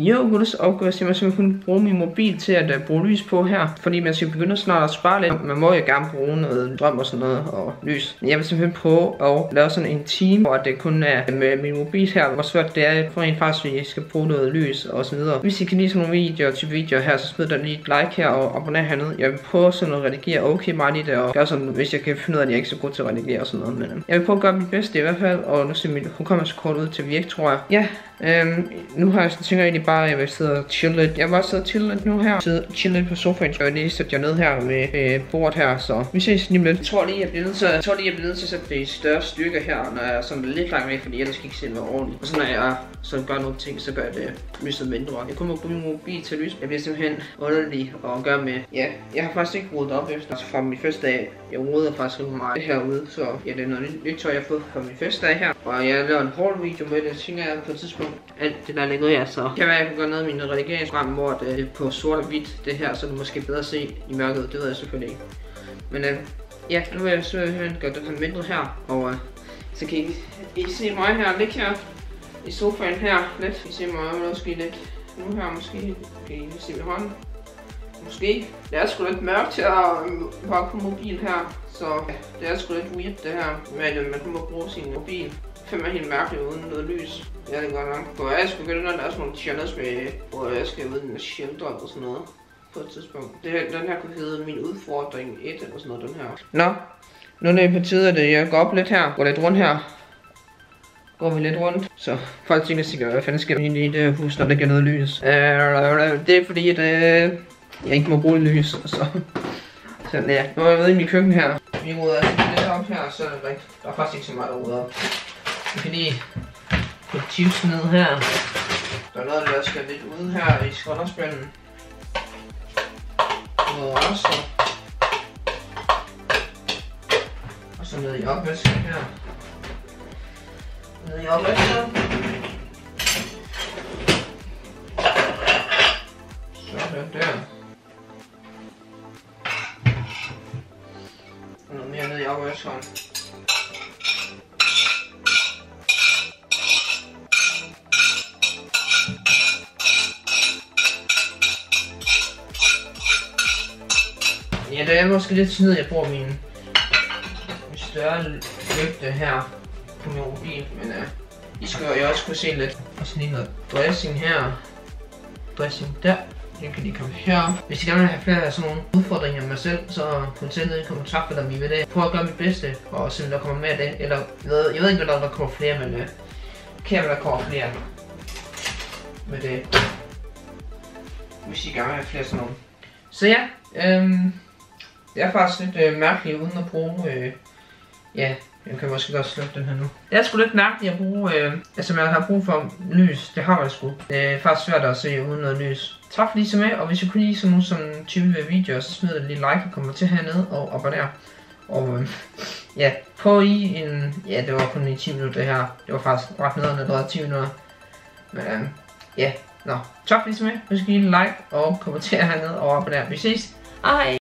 Jo, guttes opgørelse, man skal kunne bruge min mobil til at bruge lys på her, fordi man skal begynde snart at spare lidt. Man må jo gerne bruge noget strøm og sådan noget og lys. Men jeg vil simpelthen prøve at lave sådan en time, hvor det kun er med min mobil her, hvor svært det er for en faktisk, at vi skal bruge noget lys og så videre. Hvis I kan lide sådan nogle videoer her, så smid der lige et like her og abonner hernede. Jeg vil prøve sådan at redigere okay meget i det, og gøre sådan, hvis jeg kan finde ud af, at jeg ikke er så god til at redigere og sådan noget. Men jeg vil prøve at gøre mit bedste i hvert fald, og nu ser mit hukommelseskort ud til virke, tror jeg. Ja. Nu har jeg sådan tænker egentlig bare, at jeg vil sidde og chill lidt. Jeg vil bare sidde og chill lidt nu her. Sidde og chill lidt på sofaen. Så jeg lige sætte jer ned her med bordet her. Så vi ses lige lidt. Jeg tror lige, jeg bliver nødt til at sætte det i større styrke her, når jeg er sådan lidt langt væk, fordi ellers kan jeg ikke se mig ordentligt. Og så når jeg så gør nogle ting, så gør jeg det lyset mindre. Jeg kommer på min mobil til lys. Jeg bliver simpelthen underlig at gøre med. Ja, jeg har faktisk ikke rodet op efter fra min første dag. Jeg rodede faktisk rigtig meget herude. Så ja, det er noget nyt tøj, jeg har fået fra min første dag her. Og jeg laver en haul video med det, tænker jeg på et tidspunkt. Alt det der ligger her, så kan være, at jeg kan gøre noget af min redigeringsprogram, hvor det er på sort og hvidt det her, så det måske bedre at se i mørket. Det ved jeg selvfølgelig ikke. Men ja, nu vil jeg selvfølgelig gøre det mindre her, og så kan I se mig her, ligge her i sofaen her lidt. I ser mig måske lidt nu her, måske kan I se min hånd. Måske. Det er sgu lidt mørkt her bare på mobil her, så ja, det er sgu lidt weird det her med, at man må bruge sin mobil. Det er helt mærkeligt uden noget lys. Ja, det er godt nok. For jeg skulle begynde at lave sådan nogle channels med, hvor jeg skal ud med shelter og sådan noget på et tidspunkt. Den her kunne hedde min udfordring 1 eller sådan noget, den her. Nå, nu er det på tide, at jeg går op lidt her, går lidt rundt her. Går vi lidt rundt, så folk tænker sikkert, hvad fanden sker der i det hus, når der ikke er noget lys. Det er fordi, at jeg ikke må bruge lys, så ja, nu er jeg ved i mit køkken her. Vi ruder lidt op her, så der er faktisk ikke så meget at rude op. Vi kan lige putte chips ned her. Der er noget, der skal lidt ude her i skralderspanden. Noget rester. Og så ned i opvasken her. Ned i opvasken. Sådan der. Og noget mere ned i opvasken. Ja, det er måske lidt sådan, at jeg bruger min større lygte her på min mobil, men I skal jo også kunne se lidt. Og så lige noget dressing her, dressing der. Jeg kan lige komme her. Hvis I gerne vil have flere af sådan nogle udfordringer med mig selv, så kommentér ned i kommentarfeltet med det. Prøv at gøre mit bedste, og se om der kommer mere af det. Eller, jeg ved ikke, hvad der kommer flere, men kan der kommer flere med det. Hvis I gerne vil have flere sådan nogle. Så ja, det er faktisk lidt mærkeligt uden at bruge, ja, jeg kan måske godt slukke den her nu. Det er sgu lidt mærkeligt at bruge, altså man har brug for lys, det har jeg sgu. Det er faktisk svært at se uden noget lys. Tak fordi I så med, og hvis I kunne lide sådan nogle type videoer, så smid det lige like og kommer til hernede og abonner. Og ja, prøv I en, ja det var kun i 10 minutter det her. Det var faktisk ret nederen, det var 10 minutter. Men ja, nå, tak fordi I så med. Husk lige like og kommenter hernede og abonner. Vi ses. Hej!